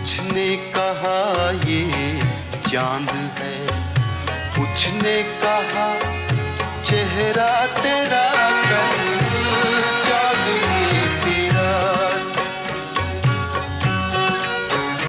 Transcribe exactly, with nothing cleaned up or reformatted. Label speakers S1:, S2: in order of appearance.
S1: कुछ ने कहा ये चांद है, कुछ ने कहा चेहरा तेरा